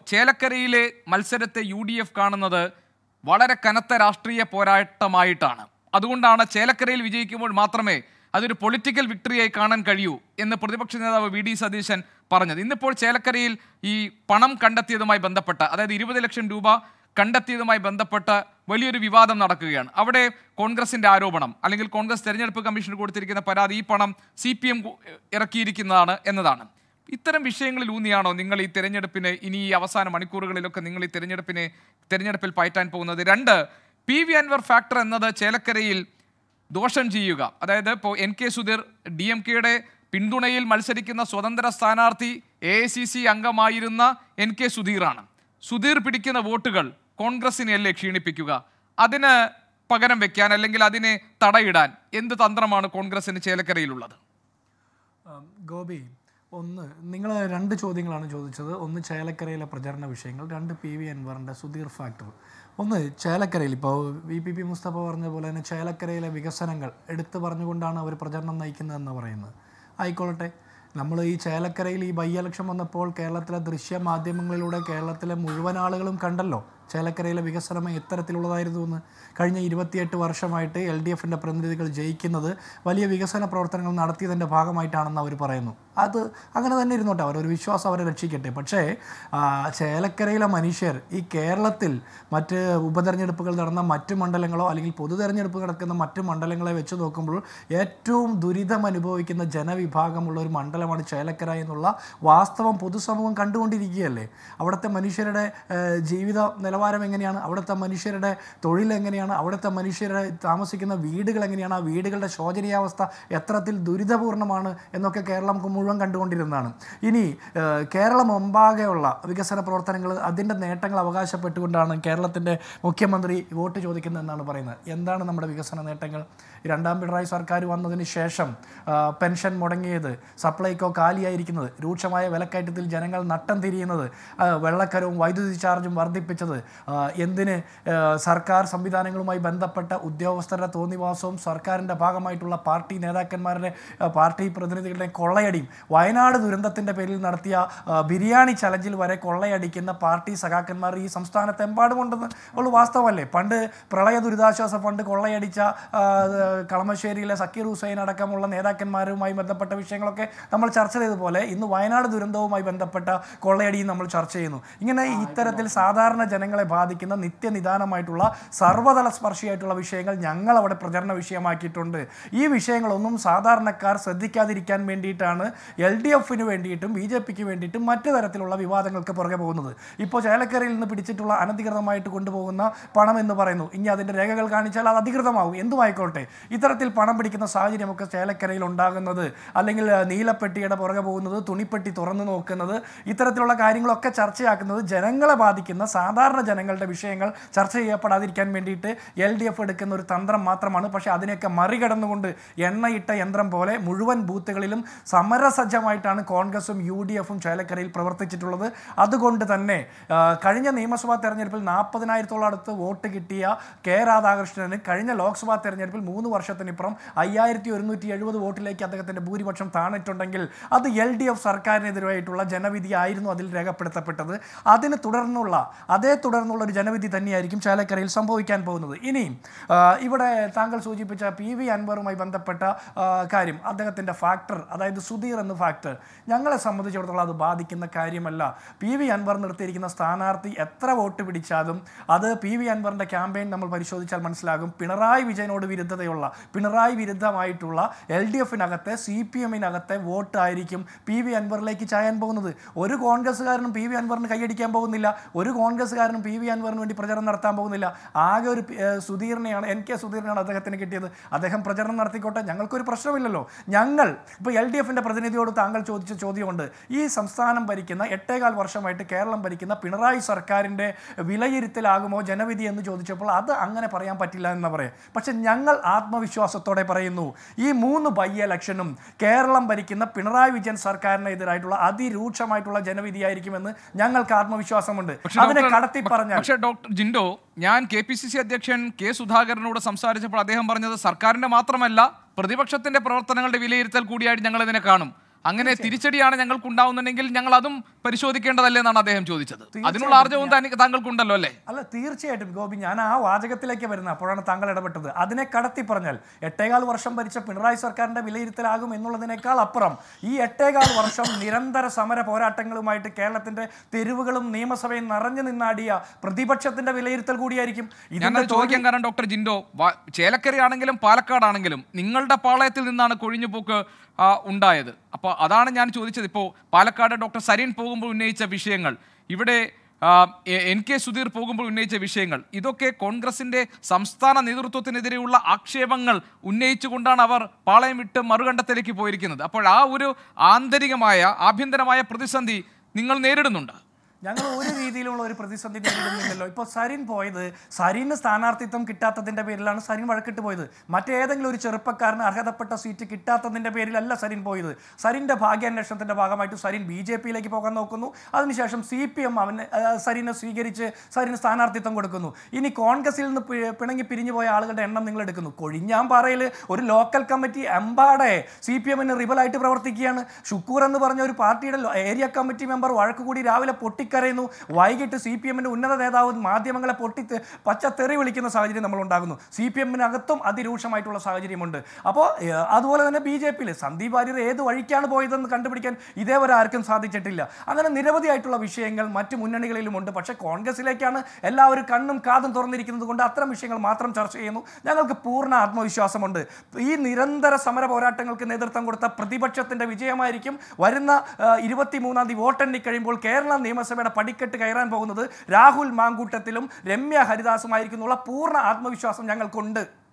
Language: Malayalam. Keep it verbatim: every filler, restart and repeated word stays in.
ചേലക്കരയിലെ മത്സരത്തെ യു ഡി എഫ് കാണുന്നത് വളരെ കനത്ത രാഷ്ട്രീയ പോരാട്ടമായിട്ടാണ്. അതുകൊണ്ടാണ് ചേലക്കരയിൽ വിജയിക്കുമ്പോൾ മാത്രമേ അതൊരു പൊളിറ്റിക്കൽ വിക്ടറിയായി കാണാൻ കഴിയൂ എന്ന് പ്രതിപക്ഷ നേതാവ് വി ഡി സതീശൻ പറഞ്ഞത്. ഇന്നിപ്പോൾ ചേലക്കരയിൽ ഈ പണം കണ്ടെത്തിയതുമായി ബന്ധപ്പെട്ട, അതായത് ഇരുപത് ലക്ഷം രൂപ കണ്ടെത്തിയതുമായി ബന്ധപ്പെട്ട വലിയൊരു വിവാദം നടക്കുകയാണ്. അവിടെ കോൺഗ്രസിൻ്റെ ആരോപണം, അല്ലെങ്കിൽ കോൺഗ്രസ് തെരഞ്ഞെടുപ്പ് കമ്മീഷന് കൊടുത്തിരിക്കുന്ന പരാതി ഈ പണം സി പി എം ഇറക്കിയിരിക്കുന്നതാണ് എന്നതാണ്. ഇത്തരം വിഷയങ്ങളിൽ ഊന്നിയാണോ നിങ്ങൾ ഈ തെരഞ്ഞെടുപ്പിന്, ഇനി ഈ അവസാന മണിക്കൂറുകളിലൊക്കെ നിങ്ങൾ ഈ തെരഞ്ഞെടുപ്പിനെ തെരഞ്ഞെടുപ്പിൽ പയറ്റാൻ പോകുന്നത്? രണ്ട്, പി വി അൻവർ ഫാക്ടർ എന്നത് ചേലക്കരയിൽ ദോഷം ചെയ്യുക, അതായത് ഇപ്പോൾ N K Sudheer D M കെയുടെ പിന്തുണയിൽ മത്സരിക്കുന്ന സ്വതന്ത്ര സ്ഥാനാർത്ഥി എ ഐ സി സി അംഗമായിരുന്ന എൻ കെ സുധീറാണ്. സുധീർ പിടിക്കുന്ന വോട്ടുകൾ കോൺഗ്രസിനെയല്ലേ ക്ഷീണിപ്പിക്കുക? അതിന് പകരം വെക്കാൻ, അല്ലെങ്കിൽ അതിനെ തടയിടാൻ എന്ത് തന്ത്രമാണ് കോൺഗ്രസിന് ചേലക്കരയിലുള്ളത്? ഗോപി, ഒന്ന്, നിങ്ങൾ രണ്ട് ചോദ്യങ്ങളാണ് ചോദിച്ചത്. ഒന്ന് ചേലക്കരയിലെ പ്രചരണ വിഷയങ്ങൾ, രണ്ട് പി വി അൻവറിൻ്റെ സുധീർ ഫാക്ടർ. ഒന്ന്, ചേലക്കരയിൽ ഇപ്പോൾ വി പി പി മുസ്തഫ പറഞ്ഞ പോലെ തന്നെ ചേലക്കരയിലെ വികസനങ്ങൾ എടുത്തു പറഞ്ഞുകൊണ്ടാണ് അവർ പ്രചരണം നയിക്കുന്നതെന്ന് പറയുന്നത്. ആയിക്കൊള്ളട്ടെ, നമ്മൾ ഈ ചേലക്കരയിൽ ഈ ബൈ ഇലക്ഷൻ വന്നപ്പോൾ കേരളത്തിലെ ദൃശ്യ മാധ്യമങ്ങളിലൂടെ കേരളത്തിലെ മുഴുവൻ ആളുകളും കണ്ടല്ലോ ചേലക്കരയിലെ വികസനം എത്തരത്തിലുള്ളതായിരുന്നു എന്ന്. കഴിഞ്ഞ ഇരുപത്തിയെട്ട് വർഷമായിട്ട് എൽ ഡി എഫിൻ്റെ പ്രതിനിധികൾ ജയിക്കുന്നത് വലിയ വികസന പ്രവർത്തനങ്ങൾ നടത്തിയതിൻ്റെ ഭാഗമായിട്ടാണെന്ന് അവർ പറയുന്നു. അത് അങ്ങനെ തന്നെ ഇരുന്നോട്ടെ, അവരൊരു വിശ്വാസം അവരെ രക്ഷിക്കട്ടെ. പക്ഷേ ചേലക്കരയിലെ മനുഷ്യർ ഈ കേരളത്തിൽ മറ്റ് ഉപതെരഞ്ഞെടുപ്പുകൾ നടന്ന മറ്റ് മണ്ഡലങ്ങളോ അല്ലെങ്കിൽ പൊതു തെരഞ്ഞെടുപ്പ് നടക്കുന്ന മറ്റ് മണ്ഡലങ്ങളെ വെച്ച് നോക്കുമ്പോൾ ഏറ്റവും ദുരിതം അനുഭവിക്കുന്ന ജനവിഭാഗമുള്ള ഒരു മണ്ഡലമാണ് ചേലക്കര എന്നുള്ള വാസ്തവം പൊതുസമൂഹം കണ്ടുകൊണ്ടിരിക്കുകയല്ലേ. അവിടുത്തെ മനുഷ്യരുടെ ജീവിത നിലവാരം എങ്ങനെയാണ്, അവിടുത്തെ മനുഷ്യരുടെ തൊഴിൽ എങ്ങനെയാണ്, അവിടുത്തെ മനുഷ്യരുടെ താമസിക്കുന്ന വീടുകൾ എങ്ങനെയാണ്, ആ വീടുകളുടെ ശോചനീയാവസ്ഥ എത്രത്തിൽ ദുരിതപൂർണ്ണമാണ് എന്നൊക്കെ കേരളം മുഴുവൻ കണ്ടുകൊണ്ടിരുന്നതാണ്. ഇനി കേരളമൊമ്പാകെയുള്ള വികസന പ്രവർത്തനങ്ങൾ, അതിൻ്റെ നേട്ടങ്ങൾ അവകാശപ്പെട്ടുകൊണ്ടാണ് കേരളത്തിൻ്റെ മുഖ്യമന്ത്രി വോട്ട് ചോദിക്കുന്നതെന്നാണ് പറയുന്നത്. എന്താണ് നമ്മുടെ വികസന നേട്ടങ്ങൾ? രണ്ടാം പിണറായി സർക്കാർ വന്നതിന് ശേഷം പെൻഷൻ മുടങ്ങിയത്, സപ്ലൈകോ കാലിയായിരിക്കുന്നത്, രൂക്ഷമായ വിലക്കയറ്റത്തിൽ ജനങ്ങൾ നട്ടം തിരിയുന്നത്, വെള്ളക്കരവും വൈദ്യുതി ചാർജും വർദ്ധിപ്പിച്ചത്, എന്തിന് സർക്കാർ സംവിധാനങ്ങളുമായി ബന്ധപ്പെട്ട ഉദ്യോഗസ്ഥരുടെ തോന്നിവാസവും സർക്കാരിൻ്റെ ഭാഗമായിട്ടുള്ള പാർട്ടി നേതാക്കന്മാരുടെ പാർട്ടി പ്രതിനിധികളുടെ കൊള്ളയടിയും, വയനാട് ദുരന്തത്തിൻ്റെ പേരിൽ നടത്തിയ ബിരിയാണി ചലഞ്ചിൽ വരെ കൊള്ളയടിക്കുന്ന പാർട്ടി സഖാക്കന്മാർ ഈ സംസ്ഥാനത്തെമ്പാടുമുണ്ടെന്ന് ഉള്ള വാസ്തവമല്ലേ. പണ്ട് പ്രളയ ദുരിതാശ്വാസ ഫണ്ട് കൊള്ളയടിച്ച കളമശ്ശേരിയിലെ സക്കീർ ഹുസൈൻ അടക്കമുള്ള നേതാക്കന്മാരുമായി ബന്ധപ്പെട്ട വിഷയങ്ങളൊക്കെ നമ്മൾ ചർച്ച ചെയ്തതുപോലെ ഇന്ന് വയനാട് ദുരന്തവുമായി ബന്ധപ്പെട്ട കൊള്ളയടിയും നമ്മൾ ചർച്ച ചെയ്യുന്നു. ഇങ്ങനെ ഇത്തരത്തിൽ സാധാരണ ജനങ്ങളെ ബാധിക്കുന്ന നിത്യനിദാനമായിട്ടുള്ള സർവ്വതല സ്പർശിയായിട്ടുള്ള വിഷയങ്ങൾ ഞങ്ങൾ അവിടെ പ്രചരണ വിഷയമാക്കിയിട്ടുണ്ട്. ഈ വിഷയങ്ങളൊന്നും സാധാരണക്കാർ ശ്രദ്ധിക്കാതിരിക്കാൻ വേണ്ടിയിട്ടാണ് എൽ ഡി എഫിന് വേണ്ടിയിട്ടും ബി ജെ പിക്ക് വേണ്ടിയിട്ടും മറ്റു തരത്തിലുള്ള വിവാദങ്ങൾക്ക് പുറകെ പോകുന്നത്. ഇപ്പോൾ ചേലക്കരയിൽ നിന്ന് പിടിച്ചിട്ടുള്ള അനധികൃതമായിട്ട് കൊണ്ടുപോകുന്ന പണം എന്ന് പറയുന്നു, ഇനി അതിൻ്റെ രേഖകൾ കാണിച്ചാൽ അത് അധികൃതമാകും, എന്തുമായിക്കോട്ടെ. ഇത്തരത്തിൽ പണം പിടിക്കുന്ന സാഹചര്യമൊക്കെ ചേലക്കരയിൽ ഉണ്ടാകുന്നത്, അല്ലെങ്കിൽ നീലപ്പെട്ടിയുടെ പുറകെ പോകുന്നത്, തുണിപ്പെട്ടി തുറന്നു നോക്കുന്നത്, ഇത്തരത്തിലുള്ള കാര്യങ്ങളൊക്കെ ചർച്ചയാക്കുന്നത് ജനങ്ങളെ ബാധിക്കുന്ന സാധാരണ ജനങ്ങളുടെ വിഷയങ്ങൾ ചർച്ച ചെയ്യപ്പെടാതിരിക്കാൻ വേണ്ടിയിട്ട് എൽ ഡി എഫ് എടുക്കുന്ന ഒരു തന്ത്രം മാത്രമാണ്. പക്ഷേ അതിനെയൊക്കെ മറികടന്നുകൊണ്ട് എണ്ണയിട്ട യന്ത്രം പോലെ മുഴുവൻ ബൂത്തുകളിലും സമരസജ്ജമായിട്ടാണ് കോൺഗ്രസും യു ഡി എഫും ചേലക്കരയിൽ പ്രവർത്തിച്ചിട്ടുള്ളത്. അതുകൊണ്ട് തന്നെ കഴിഞ്ഞ നിയമസഭാ തെരഞ്ഞെടുപ്പിൽ നാൽപ്പതിനായിരത്തോളം അടുത്ത് വോട്ട് കിട്ടിയ കെ രാധാകൃഷ്ണന് കഴിഞ്ഞ ലോക്സഭാ തെരഞ്ഞെടുപ്പിൽ മൂന്ന് വർഷത്തിനിപ്പുറം അയ്യായിരത്തി ഒരുന്നൂറ്റി എഴുപത് വോട്ടിലേക്ക് അദ്ദേഹത്തിൻ്റെ ഭൂരിപക്ഷം താണിട്ടുണ്ടെങ്കിൽ അത് എൽ ഡി എഫ് സർക്കാരിനെതിരായിട്ടുള്ള ജനവിധി ആയിരുന്നു അതിൽ രേഖപ്പെടുത്തപ്പെട്ടത്. അതിന് തുടർന്നുള്ള അതേ തുടർന്നുള്ള ഒരു ജനവിധി തന്നെയായിരിക്കും ചേലക്കരയിൽ സംഭവിക്കാൻ പോകുന്നത്. ഇനിയും ഇവിടെ താങ്കൾ സൂചിപ്പിച്ച പി വി അൻവറുമായി ബന്ധപ്പെട്ട കാര്യം, അദ്ദേഹത്തിൻ്റെ ഫാക്ടർ, അതായത് സുധീർ എന്ന ഫാക്ടർ, ഞങ്ങളെ സംബന്ധിച്ചിടത്തോളം അത് ബാധിക്കുന്ന കാര്യമല്ല. പി വി അൻവർ നിർത്തിയിരിക്കുന്ന സ്ഥാനാർത്ഥി എത്ര വോട്ട് പിടിച്ചാലും അത് പി വി അൻവറിൻ്റെ ക്യാമ്പയിൻ നമ്മൾ പരിശോധിച്ചാൽ മനസ്സിലാകും പിണറായി വിജയനോട് വിരുദ്ധതയുള്ള, പിണറായി വിരുദ്ധമായിട്ടുള്ള എൽ ഡി എഫിനകത്തെ സി പി എമ്മിനകത്തെ വോട്ട് ആയിരിക്കും പി വി അൻവറിലേക്ക് ചായാൻ പോകുന്നത്. ഒരു കോൺഗ്രസ്സുകാരനും പി വി അൻവറിന് കൈയടിക്കാൻ പോകുന്നില്ല, ഒരു കോൺഗ്രസ്സുകാരനും പി വി അൻവറിന് വേണ്ടി പ്രചരണം നടത്താൻ പോകുന്നില്ല. ആകെ ഒരു സുധീറിനെയാണ്, എൻ കെ സുധീറിനെയാണ് അദ്ദേഹത്തിന് കിട്ടിയത്. അദ്ദേഹം പ്രചരണം നടത്തിക്കോട്ടെ, ഞങ്ങൾക്കൊരു പ്രശ്നമില്ലല്ലോ. ഞങ്ങൾ ഇപ്പോൾ എൽ ഡി എഫിൻ്റെ പ്രതിനിധിയോട് താങ്കൾ ചോദിച്ച ചോദ്യമുണ്ട്, ഈ സംസ്ഥാനം ഭരിക്കുന്ന എട്ടേകാൽ വർഷമായിട്ട് കേരളം ഭരിക്കുന്ന പിണറായി സർക്കാരിൻ്റെ വിലയിരുത്തലാകുമോ ജനവിധി എന്ന് ചോദിച്ചപ്പോൾ അത് അങ്ങനെ പറയാൻ പറ്റില്ല എന്ന് പറയാം. പക്ഷെ ഞങ്ങൾ ആത്മവിശ്വാസത്തോടെ പറയുന്നു, ഈ മൂന്ന് ബൈ ഇലക്ഷനും കേരളം ഭരിക്കുന്ന പിണറായി വിജയൻ സർക്കാരിനെതിരായിട്ടുള്ള അതിരൂക്ഷമായിട്ടുള്ള ജനവിധിയായിരിക്കുമെന്ന് ഞങ്ങൾക്ക് ആത്മവിശ്വാസമുണ്ട്. അതിനെ കടത്തി പറഞ്ഞാൽ പക്ഷേ ഡോക്ടർ ജിൻഡോ, ഞാൻ കെ പി സി സി അധ്യക്ഷൻ കെ സുധാകരനോട് സംസാരിച്ചപ്പോൾ അദ്ദേഹം പറഞ്ഞത് സർക്കാരിൻ്റെ മാത്രമല്ല പ്രതിപക്ഷത്തിൻ്റെ പ്രവർത്തനങ്ങളുടെ വിലയിരുത്തൽ കൂടിയായിട്ട് ഞങ്ങൾ ഇതിനെ കാണും. അങ്ങനെ തിരിച്ചടിയാണ് ഞങ്ങൾക്ക് ഉണ്ടാവുന്നുണ്ടെങ്കിൽ ഞങ്ങൾ അതും പരിശോധിക്കേണ്ടതല്ലേ എന്നാണ് അദ്ദേഹം ചോദിച്ചത്. അതിനുള്ള ആർജവും താങ്കൾക്കുണ്ടല്ലോ അല്ലേ? അല്ല, തീർച്ചയായിട്ടും ഗോപി, ഞാൻ ആ വാചകത്തിലേക്ക് വരുന്നത് അപ്പോഴാണ് താങ്കൾ ഇടപെട്ടത്. അതിനെ കടത്തി പറഞ്ഞാൽ എട്ടേകാൽ വർഷം ഭരിച്ച പിണറായി സർക്കാരിന്റെ വിലയിരുത്തലാകും എന്നുള്ളതിനേക്കാൾ അപ്പുറം ഈ എട്ടേകാൽ വർഷം നിരന്തര സമര പോരാട്ടങ്ങളുമായിട്ട് കേരളത്തിന്റെ തെരുവുകളും നിയമസഭയും നിറഞ്ഞു നിന്നാടിയ പ്രതിപക്ഷത്തിന്റെ വിലയിരുത്തൽ കൂടിയായിരിക്കും. ഞങ്ങൾ ചോദിക്കാൻ കാരണം ഡോക്ടർ ജിൻഡോ, ചേലക്കരയാണെങ്കിലും പാലക്കാടാണെങ്കിലും നിങ്ങളുടെ പാളയത്തിൽ നിന്നാണ് കൊഴിഞ്ഞുപോക്ക് ഉണ്ടായത്. അപ്പോൾ അതാണ് ഞാൻ ചോദിച്ചത്. ഇപ്പോൾ പാലക്കാട് ഡോക്ടർ സരീൻ പോകുമ്പോൾ ഉന്നയിച്ച വിഷയങ്ങൾ, ഇവിടെ എൻ കെ സുധീർ പോകുമ്പോൾ ഉന്നയിച്ച വിഷയങ്ങൾ, ഇതൊക്കെ കോൺഗ്രസിൻ്റെ സംസ്ഥാന നേതൃത്വത്തിനെതിരെയുള്ള ആക്ഷേപങ്ങൾ ഉന്നയിച്ചുകൊണ്ടാണ് അവർ പാളയം വിട്ട് മറുകണ്ഠത്തിലേക്ക് പോയിരിക്കുന്നത്. അപ്പോൾ ആ ഒരു ആന്തരികമായ ആഭ്യന്തരമായ പ്രതിസന്ധി നിങ്ങൾ നേരിടുന്നുണ്ട്? ഞങ്ങൾ ഒരു രീതിയിലുള്ള ഒരു പ്രതിസന്ധി നേരിടുന്നില്ലല്ലോ. ഇപ്പോൾ സരിൻ പോയത് സരിന് സ്ഥാനാർത്ഥിത്വം കിട്ടാത്തതിൻ്റെ പേരിലാണ് സരിൻ വഴക്കിട്ട് പോയത്. മറ്റേതെങ്കിലും ഒരു ചെറുപ്പക്കാരന് അർഹതപ്പെട്ട സീറ്റ് കിട്ടാത്തതിൻ്റെ പേരിലല്ല സരിൻ പോയത്. സരിൻ്റെ ഭാഗ്യാന്വേഷണത്തിൻ്റെ ഭാഗമായിട്ട് സരിൻ ബി ജെ പിയിലേക്ക് പോകാൻ നോക്കുന്നു. അതിനുശേഷം സി പി എം അവന് സരിനെ സ്വീകരിച്ച് സരിന് സ്ഥാനാർത്ഥിത്വം കൊടുക്കുന്നു. ഇനി കോൺഗ്രസിൽ നിന്ന് പിണങ്ങി പിരിഞ്ഞു പോയ ആളുകളുടെ എണ്ണം നിങ്ങൾ എടുക്കുന്നു. കൊഴിഞ്ഞാമ്പാറയിൽ ഒരു ലോക്കൽ കമ്മിറ്റി എമ്പാടെ സി പി എമ്മിന് റിബലായിട്ട് പ്രവർത്തിക്കുകയാണ്. ഷുക്കൂർ എന്ന് പറഞ്ഞ ഒരു പാർട്ടിയുടെ ഏരിയ കമ്മിറ്റി മെമ്പർ വഴക്ക് കൂടി രാവിലെ പൊട്ടി കരയുന്നു. വൈകിട്ട് സി പി എമ്മിന്റെ ഉന്നത നേതാവ് മാധ്യമങ്ങളെ പൊട്ടി പച്ച തെറി വിളിക്കുന്ന സാഹചര്യം നമ്മൾ ഉണ്ടാകുന്നു. സി പി എമ്മിനകത്തും അതിരൂക്ഷമായിട്ടുള്ള സാഹചര്യമുണ്ട്. അപ്പോൾ അതുപോലെ തന്നെ ബി ജെ പിയിൽ സന്ദീപ് വാര്യർ ഏത് വഴിക്കാണ് പോയതെന്ന് കണ്ടുപിടിക്കാൻ ഇതേവരെ ആർക്കും സാധിച്ചിട്ടില്ല. അങ്ങനെ നിരവധിയായിട്ടുള്ള വിഷയങ്ങൾ മറ്റു മുന്നണികളിലുമുണ്ട്. പക്ഷേ കോൺഗ്രസിലേക്കാണ് എല്ലാവരും കണ്ണും കാതും തുറന്നിരിക്കുന്നത് കൊണ്ട് അത്തരം വിഷയങ്ങൾ മാത്രം ചർച്ച ചെയ്യുന്നു. ഞങ്ങൾക്ക് പൂർണ്ണ ആത്മവിശ്വാസമുണ്ട്. ഈ നിരന്തര സമര പോരാട്ടങ്ങൾക്ക് നേതൃത്വം കൊടുത്ത പ്രതിപക്ഷത്തിന്റെ വിജയമായിരിക്കും വരുന്ന ഇരുപത്തി മൂന്നാം തീയതി വോട്ടെണ്ണി കഴിയുമ്പോൾ കേരള നിയമസഭ പടിക്കെട്ട് കയറാൻ പോകുന്നത് രാഹുൽ മാങ്കൂട്ടത്തിലും രമ്യ ഹരിദാസുമായിരിക്കുന്നുള്ള പൂർണ്ണ ആത്മവിശ്വാസം ഞങ്ങൾക്കുണ്ട്.